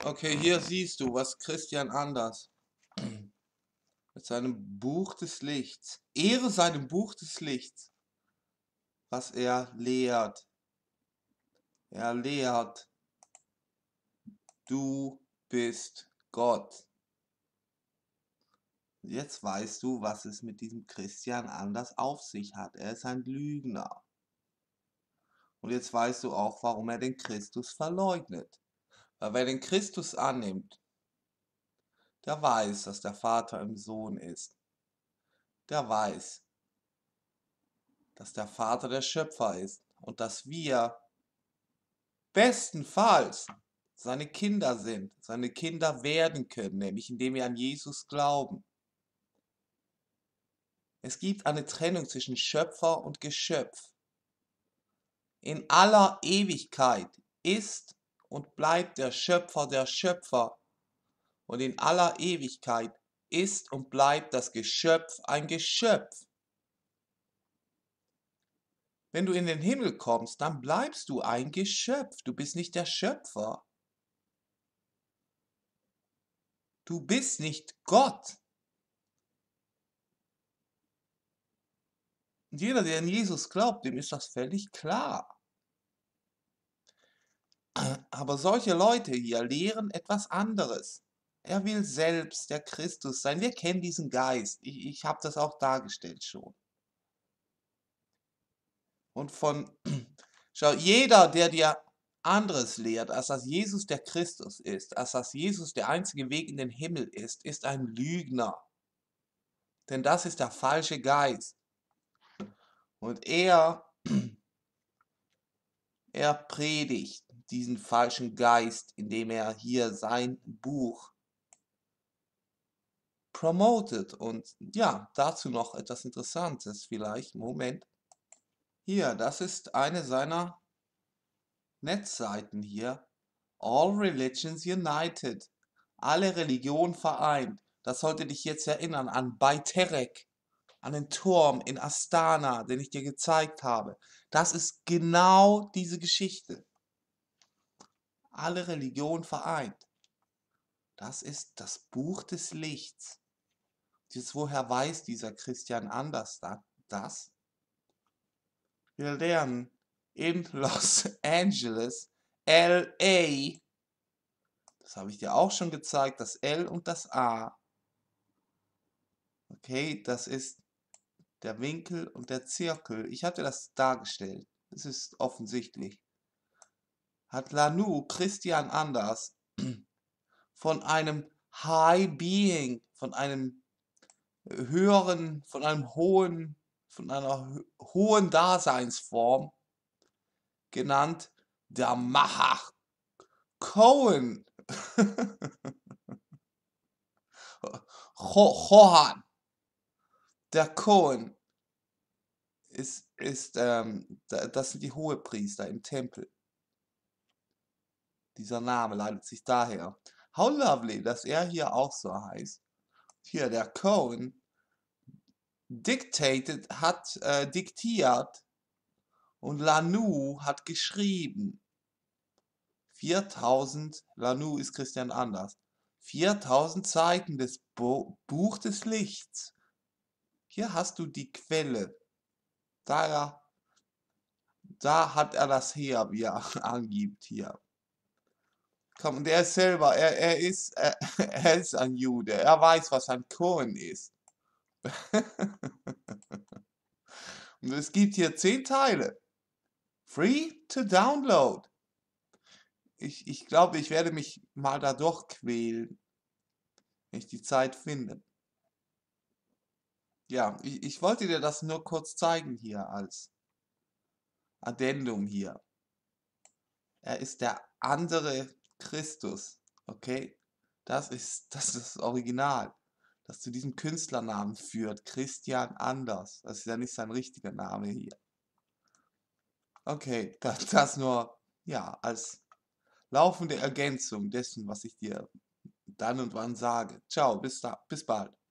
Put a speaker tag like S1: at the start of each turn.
S1: Okay, hier siehst du, was Christian Anders mit seinem Buch des Lichts, Ehre seinem Buch des Lichts, was er lehrt. Er lehrt, du bist Gott. Jetzt weißt du, was es mit diesem Christian Anders auf sich hat. Er ist ein Lügner. Und jetzt weißt du auch, warum er den Christus verleugnet. Weil wer den Christus annimmt, der weiß, dass der Vater im Sohn ist. Der weiß, dass der Vater der Schöpfer ist und dass wir bestenfalls seine Kinder sind, seine Kinder werden können, nämlich indem wir an Jesus glauben. Es gibt eine Trennung zwischen Schöpfer und Geschöpf. In aller Ewigkeit ist und bleibt der Schöpfer und in aller Ewigkeit ist und bleibt das Geschöpf ein Geschöpf. Wenn du in den Himmel kommst, dann bleibst du ein Geschöpf. Du bist nicht der Schöpfer. Du bist nicht Gott. Und jeder, der an Jesus glaubt, dem ist das völlig klar. Aber solche Leute hier lehren etwas anderes. Er will selbst der Christus sein. Wir kennen diesen Geist. Ich habe das auch dargestellt schon. Und schau, jeder, der dir anderes lehrt, als dass Jesus der Christus ist, als dass Jesus der einzige Weg in den Himmel ist ein Lügner. Denn das ist der falsche Geist. Und er predigt diesen falschen Geist, indem er hier sein Buch promotet. Und ja, dazu noch etwas Interessantes vielleicht. Moment. Hier, das ist eine seiner Netzseiten hier. All Religions United. Alle Religionen vereint. Das sollte dich jetzt erinnern an Bayterek, an den Turm in Astana, den ich dir gezeigt habe. Das ist genau diese Geschichte. Alle Religionen vereint. Das ist das Buch des Lichts. Jetzt, woher weiß dieser Christian Anders das? Wir lernen in Los Angeles, LA, das habe ich dir auch schon gezeigt, das L und das A. Okay, das ist der Winkel und der Zirkel. Ich habe dir das dargestellt. Das ist offensichtlich. Hat Lanu Christian Anders von einem High Being, von einem höheren, von einer hohen Daseinsform genannt der Macher Cohen. Johann, der Cohen das sind die Hohepriester im Tempel. Dieser Name leitet sich daher. How lovely, dass er hier auch so heißt. Hier, der Cohen hat diktiert und Lanu hat geschrieben. 4000, Lanu ist Christian Anders. 4000 Seiten des Buch des Lichts. Hier hast du die Quelle. Da hat er das her, wie er angibt hier. Komm, und er ist selber, er ist ein Jude. Er weiß, was ein Kohen ist. Und es gibt hier 10 Teile. Free to download. Ich glaube, ich werde mich mal da durchquälen, wenn ich die Zeit finde. Ja, ich wollte dir das nur kurz zeigen hier als Addendum hier. Er ist der andere Christus, okay? Das ist das Original, das zu diesem Künstlernamen führt, Christian Anders. Das ist ja nicht sein richtiger Name hier. Okay, das nur, ja, als laufende Ergänzung dessen, was ich dir dann und wann sage. Ciao, bis bald.